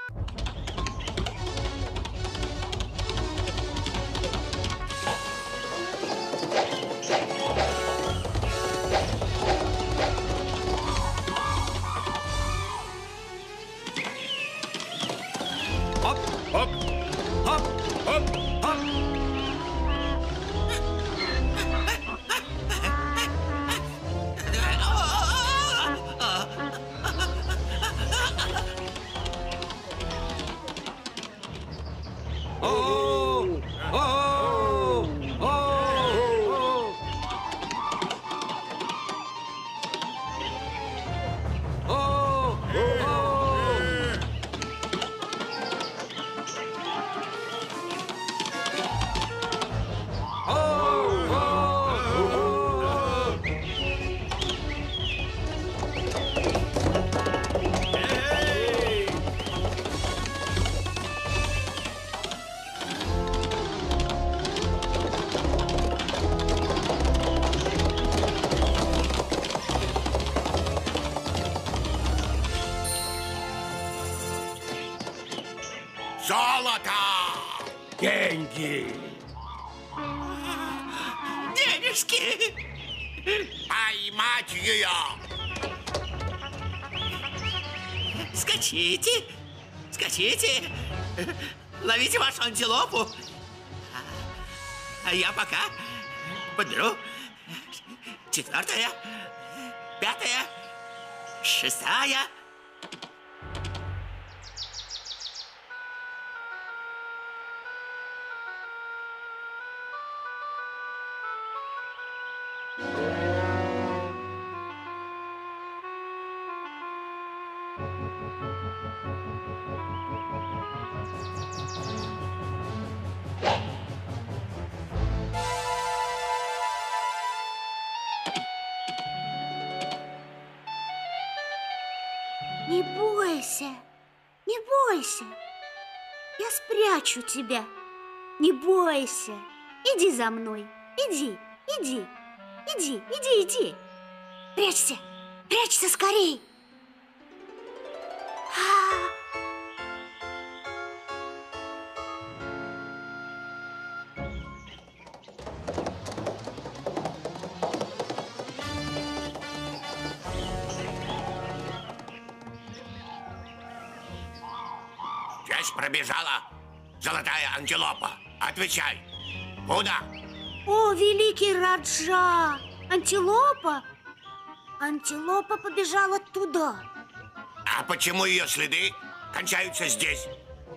Хоп, хоп, хоп, хоп, хоп. Золото! Деньги! Денежки! Поймать ее! Скачите! Скачите! Ловите вашу антилопу! А я пока подберу 4-я, 5-я, 6-я. Не бойся, не бойся. Я спрячу тебя. Не бойся. Иди за мной. Иди, иди, иди, иди, иди. Прячься, прячься скорей. Здесь пробежала золотая антилопа. Отвечай. Куда? О, великий Раджа! Антилопа? Антилопа побежала туда. А почему ее следы кончаются здесь?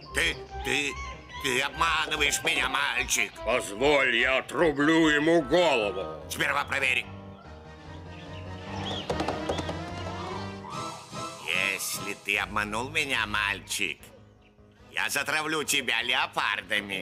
Ты обманываешь меня, мальчик. Позволь, я отрублю ему голову. Сперва проверь. Если ты обманул меня, мальчик, я затравлю тебя леопардами.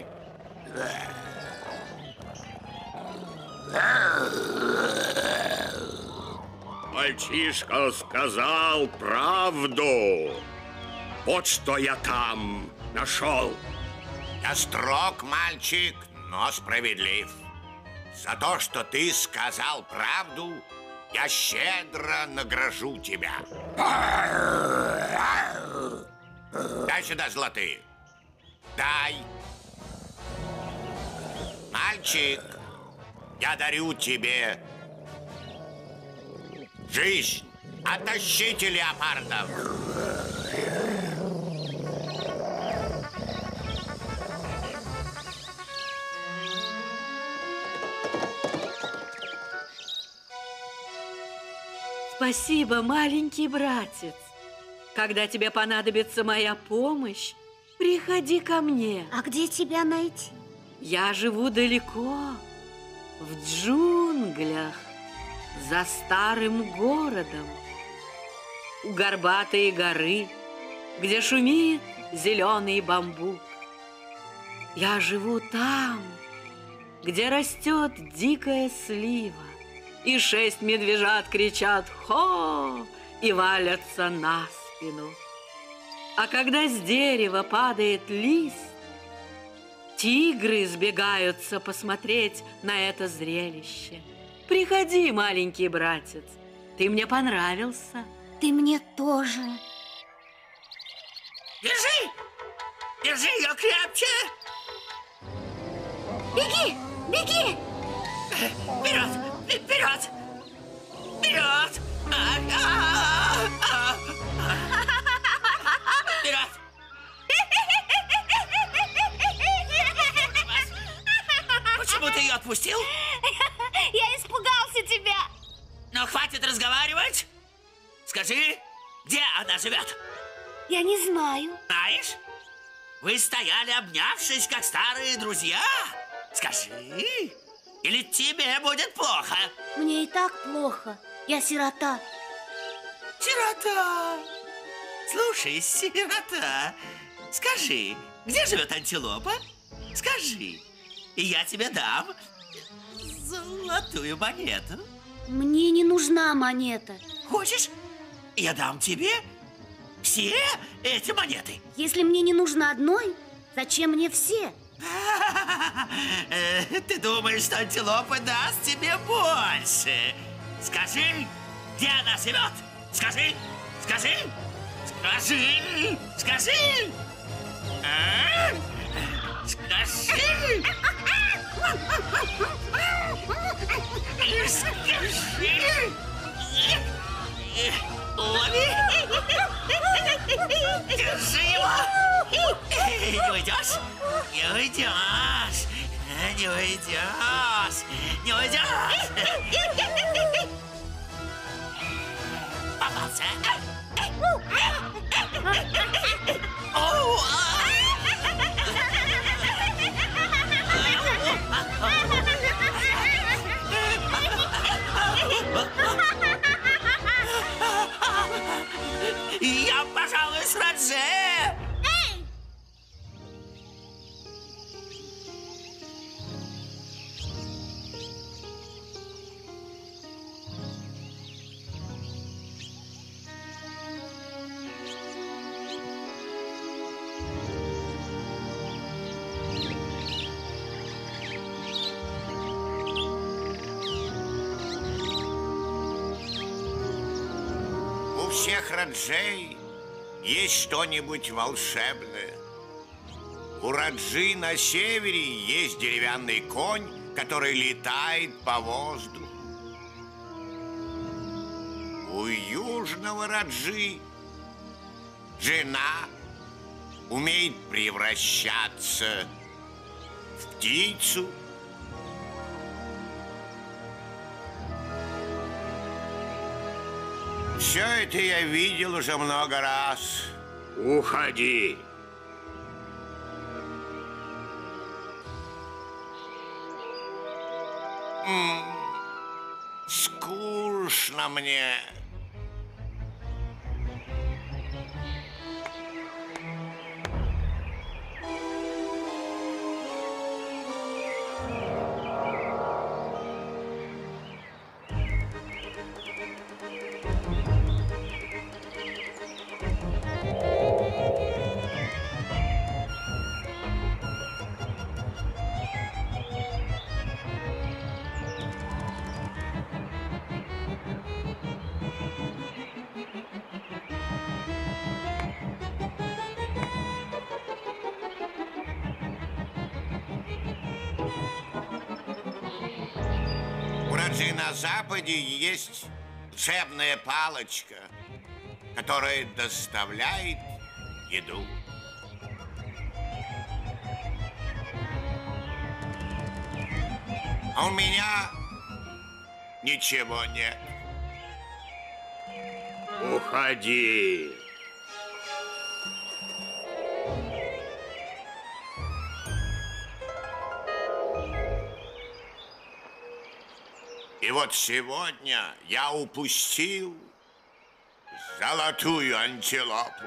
Мальчишка сказал правду. Вот что я там нашел. Я строг, мальчик, но справедлив. За то, что ты сказал правду, я щедро награжу тебя. Дай сюда золотые. Дай. Мальчик, я дарю тебе жизнь. Оттащите леопардов. Спасибо, маленький братец. Когда тебе понадобится моя помощь, приходи ко мне. А где тебя найти? Я живу далеко, в джунглях, за старым городом, у горбатой горы, где шумит зеленый бамбук. Я живу там, где растет дикая слива, и 6 медвежат кричат «Хо!» и валятся на спину. А когда с дерева падает лист, тигры сбегаются посмотреть на это зрелище. Приходи, маленький братец, ты мне понравился. Ты мне тоже. Держи! Держи ее крепче! Беги, беги! Вперед! Вперед! Вперед! Вперед! Почему ты ее отпустил? Я испугался тебя. Ну, хватит разговаривать. Скажи, где она живет? Я не знаю. Знаешь, вы стояли, обнявшись, как старые друзья. Скажи, или тебе будет плохо? Мне и так плохо. Я сирота. Сирота. Слушай, сирота, скажи, где живет антилопа? Скажи, и я тебе дам золотую монету. Мне не нужна монета. Хочешь, я дам тебе все эти монеты? Если мне не нужно одной, зачем мне все? Ты думаешь, что антилопа даст тебе больше? Скажи, где она живет? Скажи, скажи, скажи, скажи. А? Скажи. Скажи. Лови. Держи его. Не уйдешь? Не уйдешь. Не уйдешь. Не уйдешь. Попался. Я, пожалуй, с Радже. У всех Раджей есть что-нибудь волшебное. У Раджи на севере есть деревянный конь, который летает по воздуху. У южного Раджи жена умеет превращаться в птицу. Все это я видел уже много раз. Уходи. Скучно мне. У Раджи на западе есть волшебная палочка, которая доставляет еду. А у меня ничего нет. Уходи. И вот сегодня я упустил золотую антилопу.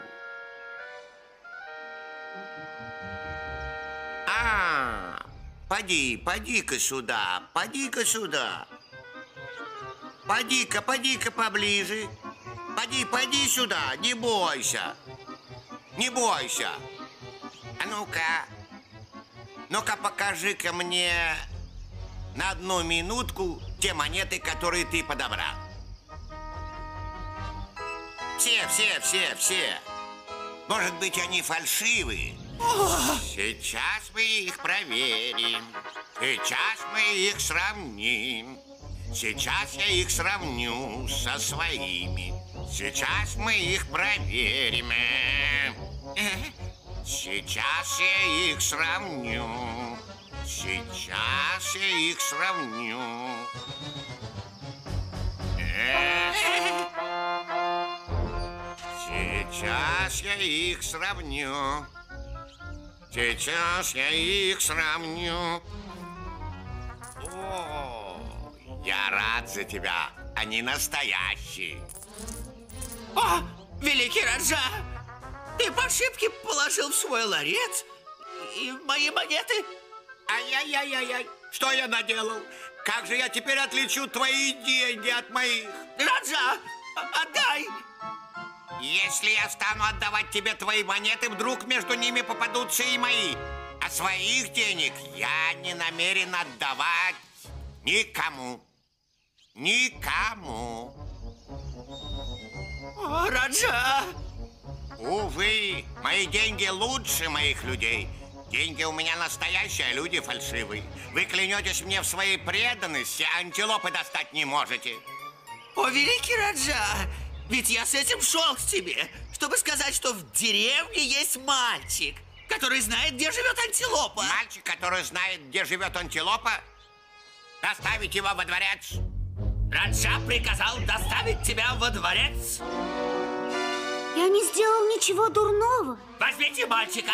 Поди-ка сюда, поди-ка сюда. Поди-ка поближе. Поди сюда, не бойся. Не бойся. А ну-ка, покажи-ка мне на 1 минутку те монеты, которые ты подобрал. Все. Может быть, они фальшивые? Сейчас мы их проверим. Сейчас мы их сравним. Сейчас я их сравню со своими. Сейчас мы их проверим. Сейчас я их сравню. Сейчас я их сравню. Сейчас я их сравню. Сейчас я их сравню. О, я рад за тебя. Они настоящие. О, великий Раджа! Ты по ошибке положил в свой ларец и мои монеты. Ай-яй-яй-яй-яй. Что я наделал? Как же я теперь отличу твои деньги от моих? Раджа, отдай! Если я стану отдавать тебе твои монеты, вдруг между ними попадутся и мои. А своих денег я не намерен отдавать никому. Никому. О, Раджа! Увы, мои деньги лучше моих людей. Деньги у меня настоящие, а люди фальшивые. Вы клянетесь мне в своей преданности, а антилопы достать не можете. О, великий Раджа! Ведь я с этим шел к тебе, чтобы сказать, что в деревне есть мальчик, который знает, где живет антилопа. Мальчик, который знает, где живет антилопа? Доставить его во дворец. Раджа приказал доставить тебя во дворец. Я не сделал ничего дурного. Возьмите мальчика.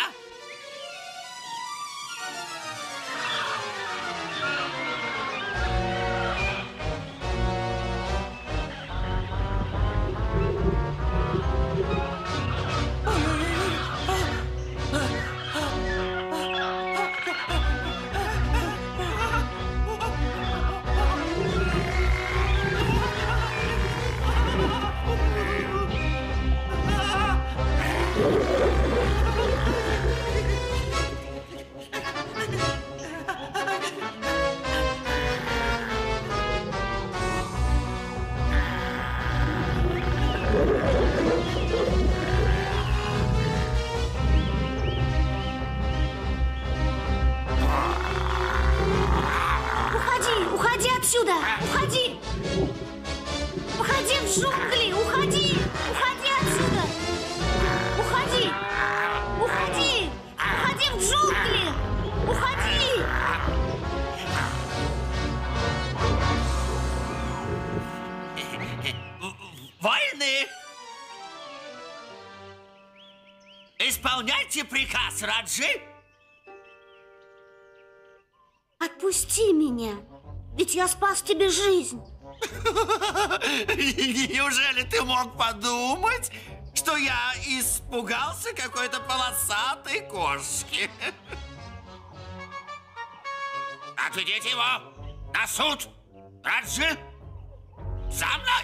Уходи отсюда! Уходи! Уходи в джунгли! Уходи! Уходи отсюда! Уходи! Уходи! Уходи в джунгли! Уходи! Вольны! Исполняйте приказ Раджи! Отпусти меня! Ведь я спас тебе жизнь! Неужели ты мог подумать, что я испугался какой-то полосатой кошки? Отведите его на суд! Раджи! За мной!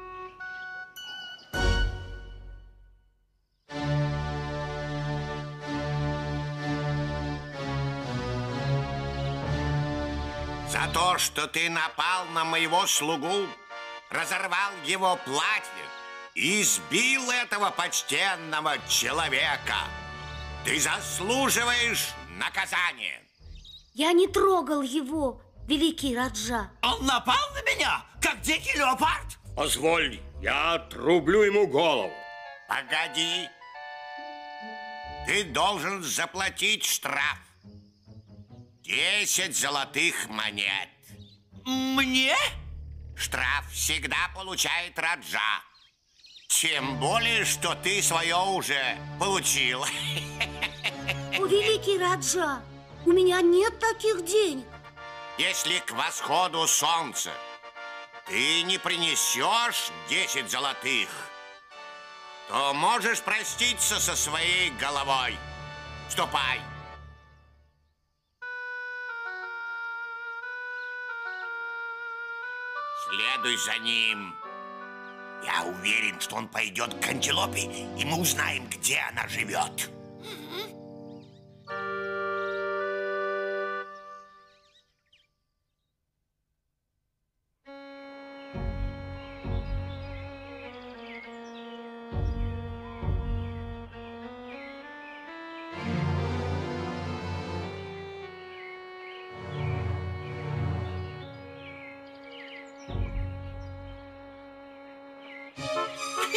За то, что ты напал на моего слугу, разорвал его платье и избил этого почтенного человека. Ты заслуживаешь наказания. Я не трогал его, великий Раджа. Он напал на меня, как дикий леопард. Позволь, я отрублю ему голову. Погоди. Ты должен заплатить штраф. 10 золотых монет. Мне? Штраф всегда получает Раджа. Тем более, что ты свое уже получил. О, великий Раджа, у меня нет таких денег. Если к восходу солнца ты не принесешь 10 золотых, то можешь проститься со своей головой. Ступай. Следуй за ним. Я уверен, что он пойдет к антилопе, и мы узнаем, где она живет.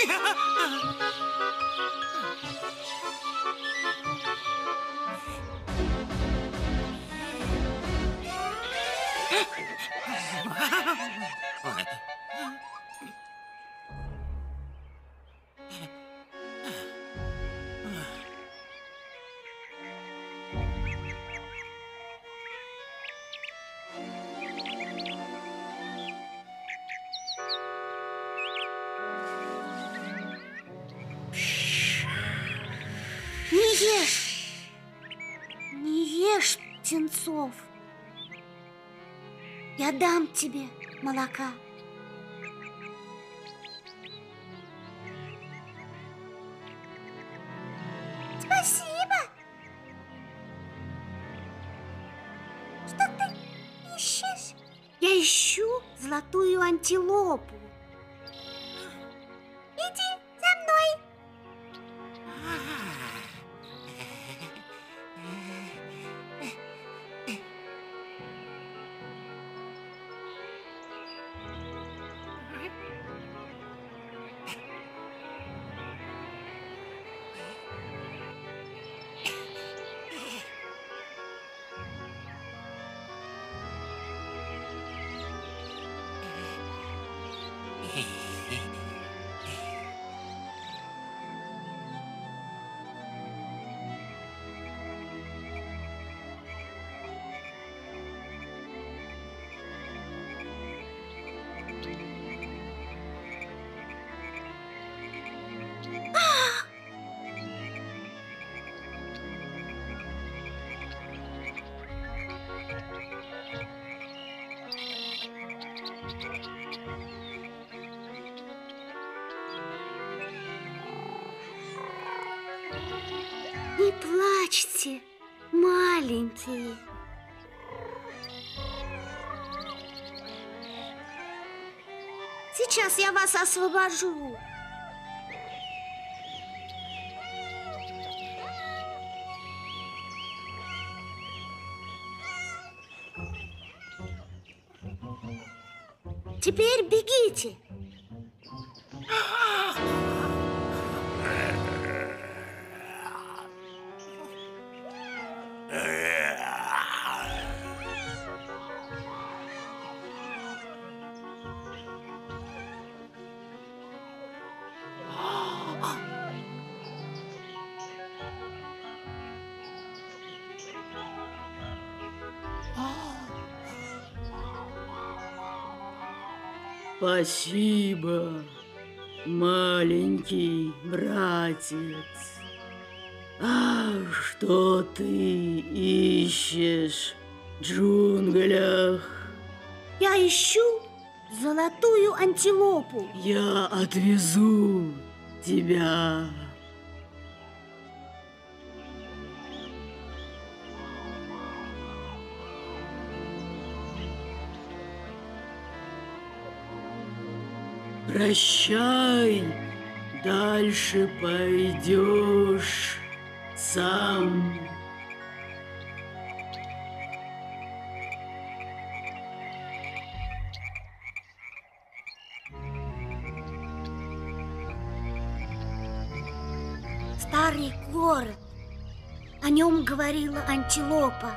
Не ешь! Не ешь птенцов! Я дам тебе молока. Спасибо! Что ты ищешь? Я ищу золотую антилопу. Иди за мной. Не плачьте, маленькие. Сейчас я вас освобожу. Теперь бегите. Спасибо, маленький братец. А что ты ищешь в джунглях? Я ищу золотую антилопу. Я отвезу тебя. Прощай, дальше пойдешь сам. Старый город. О нем говорила антилопа.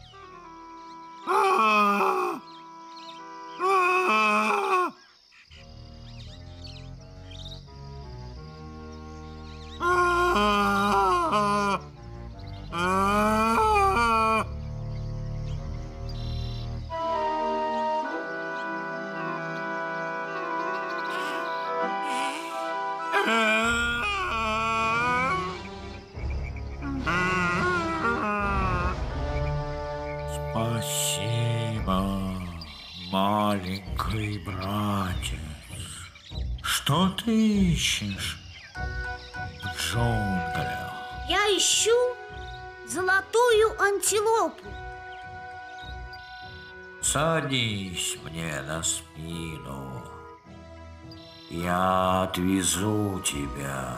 Спасибо, маленький братец. Что ты ищешь в джунглях? Я ищу золотую антилопу. Садись мне на спину. Я отвезу тебя.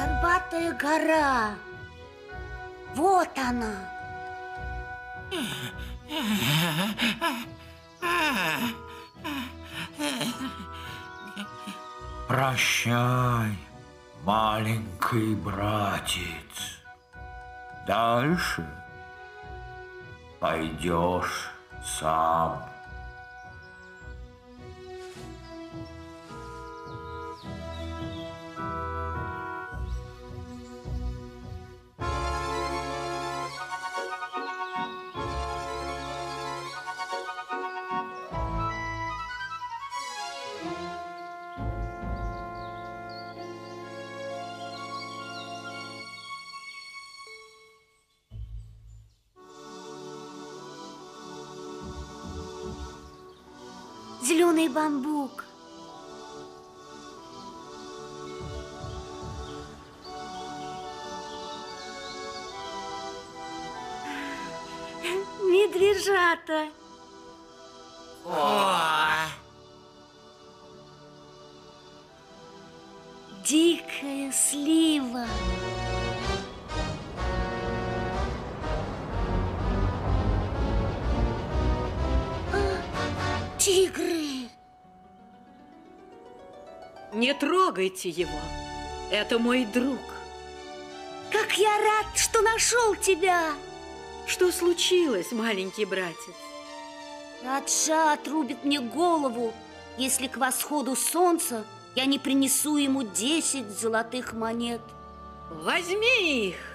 Горбатая гора. Вот она. Прощай, маленький братец. Дальше пойдешь сам. Зеленый бамбук. Медвежата. О, Дикая слива. Тигры. Не трогайте его. Это мой друг. Как я рад, что нашел тебя. Что случилось, маленький братец? Раджа отрубит мне голову, если к восходу солнца я не принесу ему 10 золотых монет. Возьми их.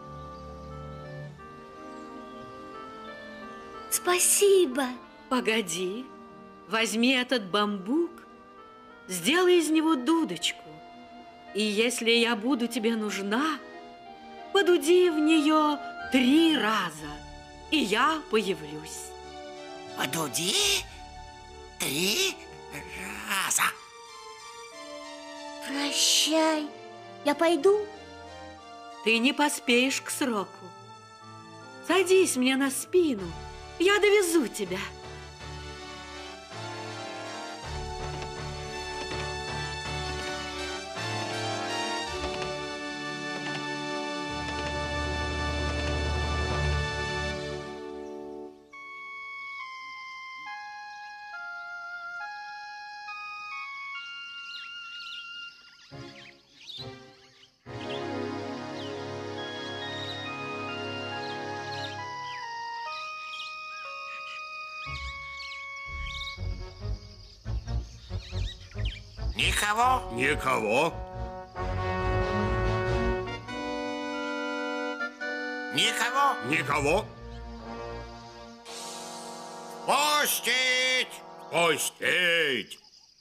Спасибо. Погоди. Возьми этот бамбук, сделай из него дудочку. И если я буду тебе нужна, подуди в нее 3 раза, и я появлюсь. подуди 3 раза. Прощай. Я пойду? Ты не поспеешь к сроку. Садись мне на спину, я довезу тебя. Никого? Никого? Никого? Никого? Пустить! Пустить!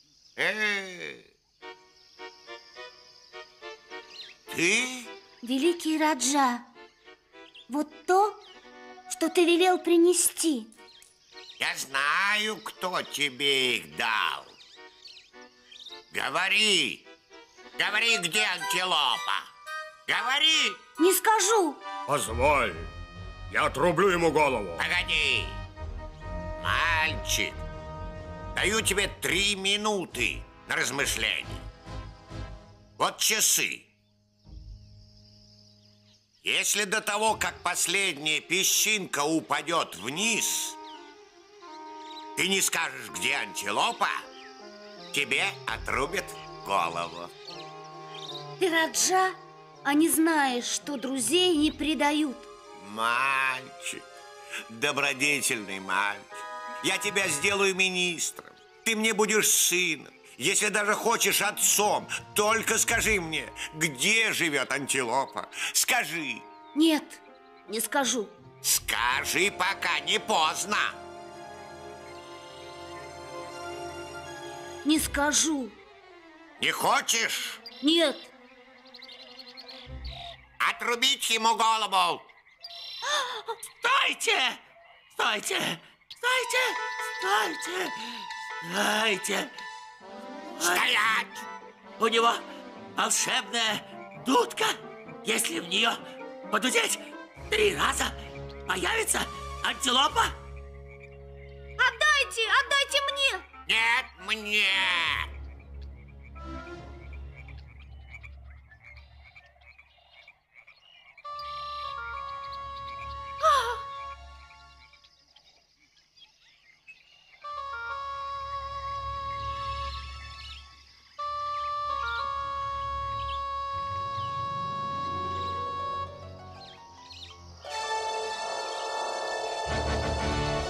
Ты? Великий Раджа, вот то, что ты велел принести. Я знаю, кто тебе их дал. Говори, говори, где антилопа. Говори. Не скажу. Позволь, я отрублю ему голову. Погоди. Мальчик, даю тебе 3 минуты на размышление. Вот часы. Если до того, как последняя песчинка упадет вниз, ты не скажешь, где антилопа, тебе отрубят голову. Ты Раджа, а не знаешь, что друзей не предают. Мальчик, добродетельный мальчик, я тебя сделаю министром. Ты мне будешь сыном. Если даже хочешь отцом, только скажи мне, где живет антилопа. Скажи. Нет, не скажу. Скажи, пока не поздно. Не скажу. Не хочешь? Нет. Отрубить ему голову. Стойте! Стойте! Стойте! Стойте! Стойте! Стоять! У него волшебная дудка. Если в нее подудеть 3 раза, появится антилопа. Отдайте мне. Нет, мне.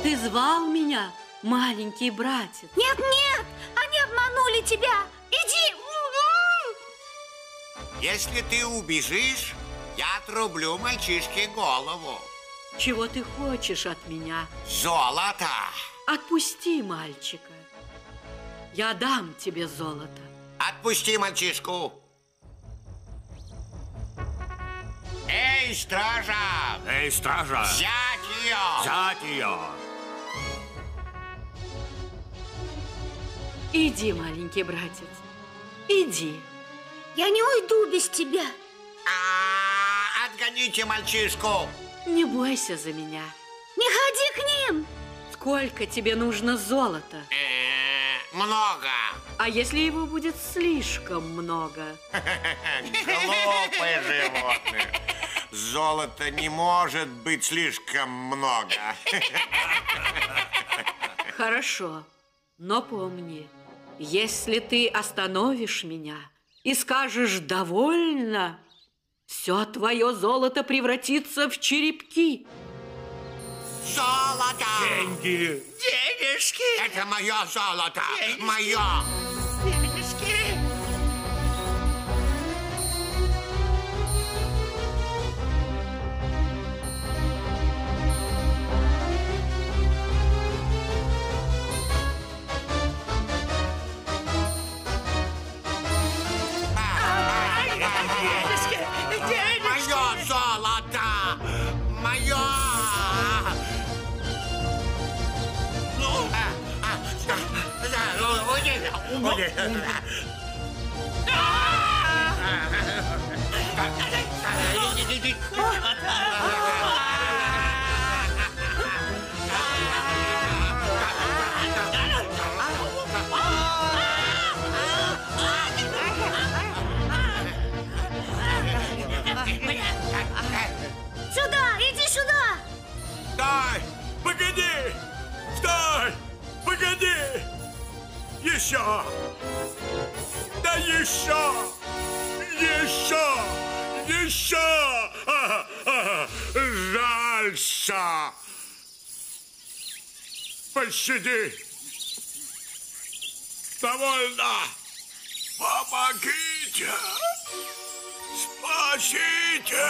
Ты звал меня, маленький братец? Нет, нет, они обманули тебя. Иди. Если ты убежишь, я отрублю мальчишке голову. Чего ты хочешь от меня? Золото! Отпусти мальчика. Я дам тебе золото. Отпусти мальчишку. Эй, стража! Эй, стража! Взять ее! Взять ее! Иди, маленький братец, иди. Я не уйду без тебя. Отгоните мальчишку! Не бойся за меня. Не ходи к ним. Сколько тебе нужно золота? Много. А если его будет слишком много? Глупое животное. Золота не может быть слишком много. Хорошо, но помни, если ты остановишь меня и скажешь «довольно», все твое золото превратится в черепки. Золото! Деньги! Денежки! Это мое золото! Денежки. Мое! Денежки! Денежки! Денежки! Мое золото! Мое! Сюда, иди сюда. Стой! Погоди! Стой! Погоди! Еще! Да еще! Еще! Еще! Жальше! Пощади! Довольно! Помогите! Спасите!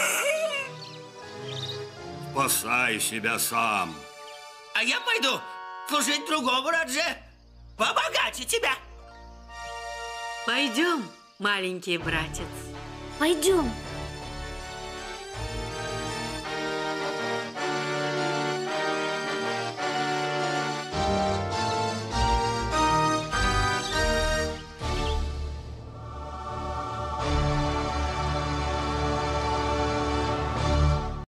Спасай себя сам. А я пойду служить другому Радже. Побогаче тебя. Пойдем, маленький братец. Пойдем.